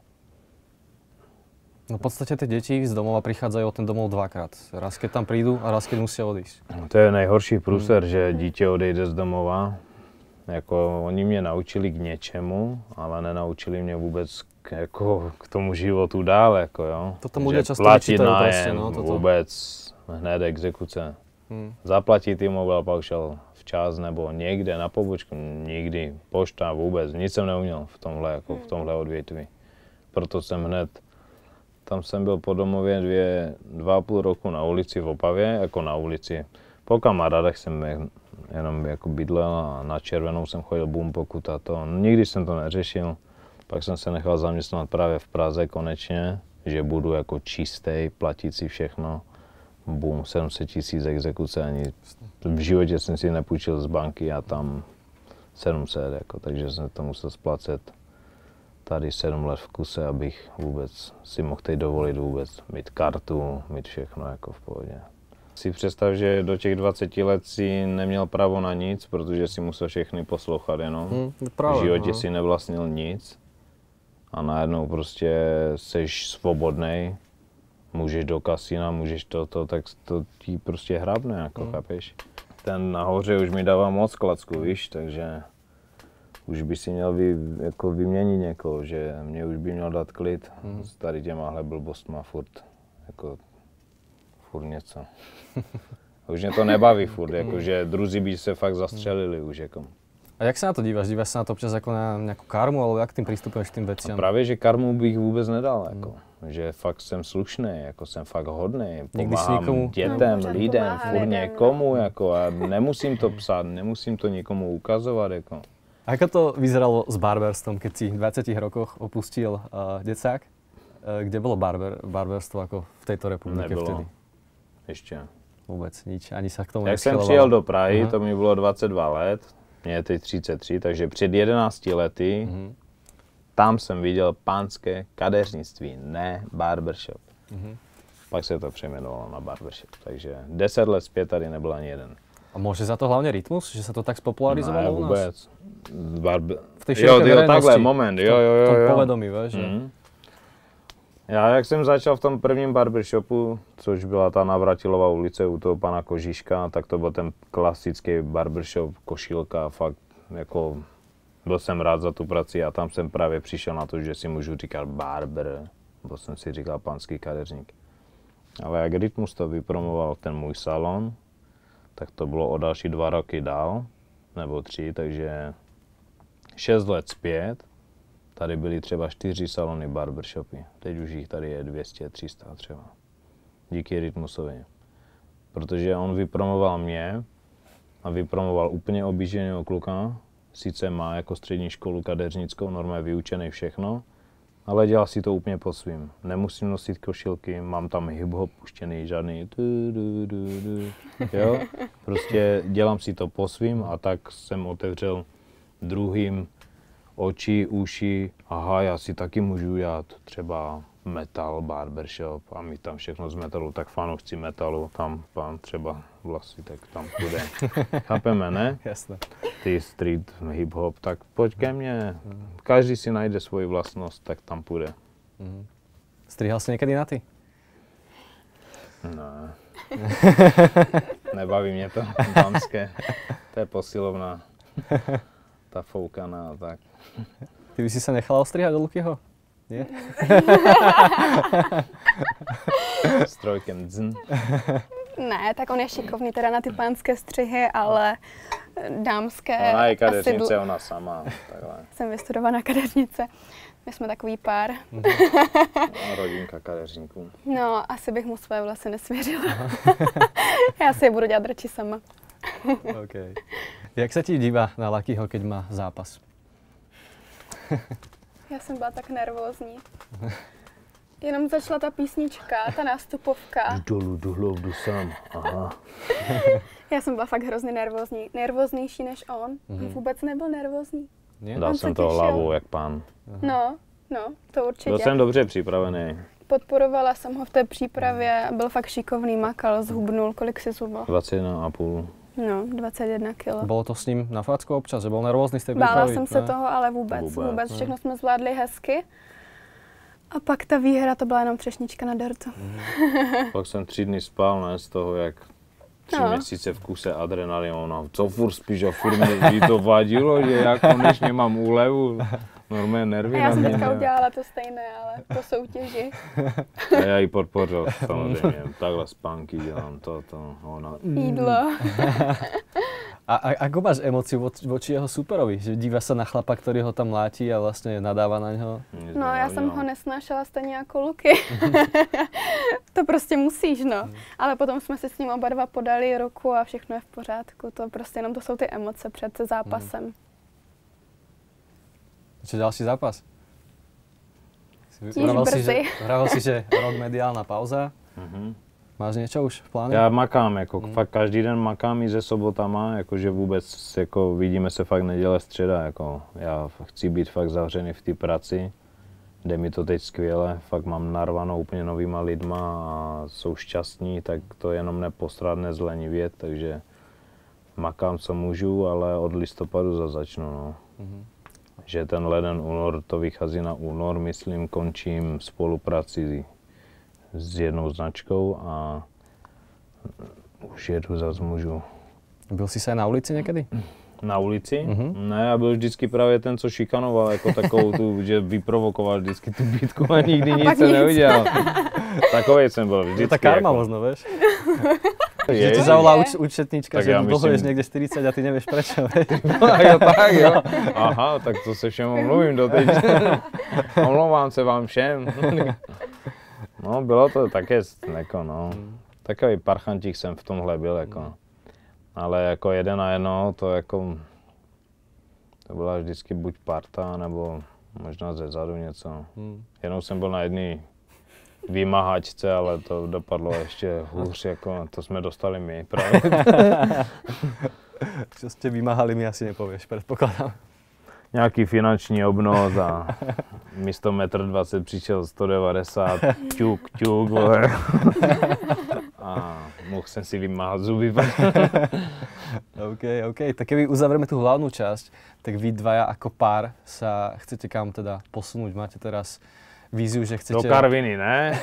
No v podstate tie deti z domova prichádzajú o ten domov dvakrát. Raz keď tam prídu a raz keď musia odísť. To je nejhorší průser, že dítě odejde z domova. Jako, oni mě naučili k něčemu, ale nenaučili mě vůbec k tomu životu dál. Jako, jo. Toto ľudia Že často platit vyčítajú nájem, presne, no, toto. vůbec hned exekuce. Zaplatit T-Mobile paušal včas nebo někde na pobočku, nikdy, pošta vůbec, nic jsem neuměl v tomhle, jako v tomhle odvětví. Proto jsem hned, tam jsem byl po domově 2,5 roku na ulici v Opavě, jako na ulici. Po kamarádech jsem jenom jako bydlel a na Červenou jsem chodil bum pokuta, to nikdy jsem to neřešil. Pak jsem se nechal zaměstnat právě v Praze konečně, že budu jako čistý, platit si všechno. Bum, 700 000 exekuce, ani v životě jsem si nepůjčil z banky a tam 700, jako, takže jsem to musel splacet tady 7 let v kuse, abych vůbec si mohl teď dovolit vůbec mít kartu, mít všechno jako v pohodě. Si představ, že do těch 20 let si neměl právo na nic, protože si musel všechny poslouchat jenom. V životě si nevlastnil nic. A najednou prostě seš svobodnej. Můžeš do kasína, můžeš tak to ti prostě hrabne, jako chápeš. Ten nahoře už mi dává moc klacku, víš, takže už by si měl jako vyměnit někoho, že mě už by měl dát klid s tady těmahle blbostma furt něco. Už mě to nebaví furt, jakože druzí by se fakt zastřelili už jako. A jak se na to díváš? Díváš se na to občas jako na nějakou karmu, alebo jak tím přistupuješ k tým veciam? A právě, že karmu bych vůbec nedal, jako. Že fakt jsem slušný, jako jsem fakt hodný, pomáhám dětem, lidem, furt někomu, jako a nemusím to psát, nemusím to nikomu ukazovat, jako. Ako to vyzeralo s barberstvom, keď si v 20 rokoch opustil decák? Kde bylo barberstvo jako v této republike Nebylo. vtedy? Ještě. Vůbec nič, ani se k tomu Jak jsem přijel do Prahy, to mi bylo 22 let, mě je teď 33, takže před 11 lety tam jsem viděl pánské kadeřnictví, ne barbershop. Pak se to přejmenovalo na barbershop, takže 10 let zpět tady nebyl ani jeden. A může za to hlavně rytmus, že se to tak spopularizovalo ne, u nás? vůbec. V té široké jo, takhle, moment, jo. V tom povědomí, víš, Já jak jsem začal v tom prvním barbershopu, což byla ta Navratilová ulice u toho pana Kožiška, tak to byl ten klasický barbershop, košílka, fakt jako byl jsem rád za tu práci a tam jsem právě přišel na to, že si můžu říkat barber, bo jsem si říkal pánský kadeřník. Ale jak Rytmus to vypromoval ten můj salon, tak to bylo o další 2 roky dál, nebo 3, takže 6 let zpět. Tady byly třeba 4 salony barbershopy. Teď už jich tady je 200, 300 třeba. Díky Rytmusovi. Protože on vypromoval mě a vypromoval úplně obyčejného kluka. Sice má jako střední školu kadeřnickou, normálně vyučený všechno, ale dělá si to úplně po svým. Nemusím nosit košilky, mám tam hip-hop puštěný, žádný jo? Prostě dělám si to po svým a tak jsem otevřel druhým oči, uši, aha, já si taky můžu dělat třeba metal, barbershop a mít tam všechno z metalu, tak fanoušci metalu, tam pán třeba vlasy, tak tam půjde. Chápeme, ne? Jasné. Ty street, hip-hop, tak pojď ke mně. Každý si najde svoji vlastnost, tak tam půjde. Strihal jsi někdy na ty? Ne. Nebaví mě to dámské. To je posilovna. Ta foukaná a tak. Ty by si se nechala ostrihať do Lukyho? Nie? Strojkem dzn. Ne, tak on je šikovný teda na ty pánské střihy, ale dámské Ona je kadeřnice, ona sama. Takhle. Jsem vystudovaná kadeřnice. My jsme takový pár. Rodinka kadeřníků. No, asi bych mu své vlasy nesvěřila. Já si je budu dělat radši sama. Okay. Jak se ti dívá na Luckyho, keď má zápas? Já jsem byla tak nervózní. Jenom začala ta písnička, ta nástupovka. Dolů, jdu sám. Aha. Já jsem byla fakt hrozně nervózní. Nervóznější než on. On vůbec nebyl nervózní. Dal jsem to hlavou jak pán. No, to určitě. Byl jsem dobře připravený. Podporovala jsem ho v té přípravě, byl fakt šikovný, makal, zhubnul. Kolik si zhubl? 21,5. No, 21 kilo. Bylo to s ním na facku občas, že byl nervózní z té přípravy? Bála jsem se toho, ale vůbec. Všechno jsme zvládli hezky. A pak ta výhra, to byla jenom třešnička na dortu. Pak jsem 3 dny spal, ne, z toho, jak 3 měsíce v kuse adrenalinu. Co furt spíš a furt mi to vadilo, že já konečně mám úlevu. Normálně nervy a já na jsem mě. teďka udělala to stejné, ale po soutěži. A já ji podpořil, samozřejmě. Takhle spánky dělám, ona. Jídlo. A ako máš emóciu voči jeho superovi? Že díva se na chlapa, který ho tam mlátí a vlastně nadává na něho? No, já jsem ho nesnášela stejně jako Luky. To prostě musíš, no. Ale potom jsme si s ním oba dva podali ruku a všechno je v pořádku. To prostě jenom to jsou ty emoce před zápasem. Čo další zápas? Vravel si, že rok mediálna pauza. Máš něco už v plánu? Já makám, jako fakt každý den makám i se sobotama, jakože vůbec jako vidíme se fakt neděle, středa, jako já chci být fakt zavřený v té práci, jde mi to teď skvěle, fakt mám narvanou úplně novýma lidma a jsou šťastní, tak to jenom nepostrat, nezlenivět, takže makám, co můžu, ale od listopadu začnu, no. Že ten leden, únor, to vychází na únor, myslím, končím spolupráci s jednou značkou a už jedu zase můžu. Byl jsi se na ulici někdy? Na ulici? Ne, já byl vždycky právě ten, co šikanoval, jako takovou tu, že vyprovokoval vždycky tu bitku a nikdy nic se neudělal. Takovej jsem byl vždycky. Je to karma jako. možno, vieš? Je, Že ti zavolá účetnička, Tak že já dlhuješ myslím- někde 40 a ty nevíš prečo, vieš? Jo, tak jo. Aha, tak to se všem omluvím doteď. Omlouvám se vám všem. No, bylo to také, jako no, takový parchantík jsem v tomhle byl, jako. Ale jako 1-1, to jako, to byla vždycky buď parta, nebo možná zezadu něco. Jednou jsem byl na jedné vymahačce, ale to dopadlo ještě hůř, jako, to jsme dostali my právě. Čo ste vymáhali, mi asi nepovieš, predpokladám. Nějaký finanční obnos a místo 1,20 m přišel 190, ťuk, vole. A mohl jsem si vymáhat zuby. OK. Tak keby uzavrieme tú hlavnú časť, tak vy dvaja ako pár sa chcete kam teda posunúť? Máte teraz víziu, že chcete... Do Karviny, ne?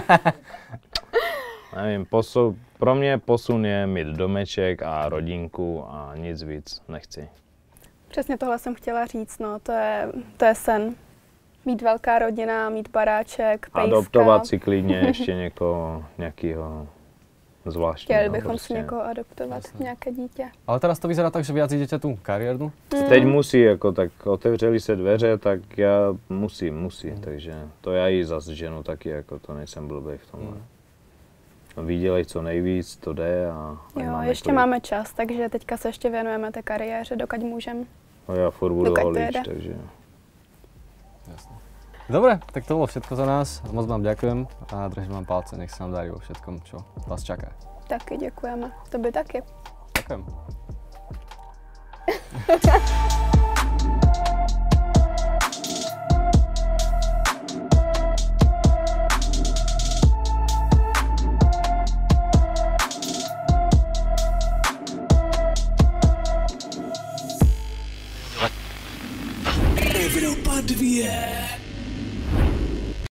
Nevím, pro mě posun je mít domeček a rodinku a nic víc nechci. Přesně tohle jsem chtěla říct, no, to je sen. Mít velká rodina, mít baráček, pejska. Adoptovat si klidně ještě někoho, nějakého zvláštního. Chtěli bychom prostě. si někoho adoptovat, Jasné. nějaké dítě. Ale teraz to vyzerá tak, že viac idete tú kariérnu? Teď musí, jako tak otevřeli se dveře, tak já musí, takže to já ji zase ženu taky, jako to nejsem blbej v tomhle. Vydělej co nejvíc, to jde a Jo, ještě máme čas, takže teďka se ještě věnujeme té kariéře, dokud můžeme. No já furt budu dokud to holič, jede. takže... Jasné. Dobre, tak to bolo všetko za nás. Moc vám ďakujem a držím vám palce, nech sa nám darí vo všetkom, čo vás čaká. Taky děkujeme. To by taky. Ďakujem.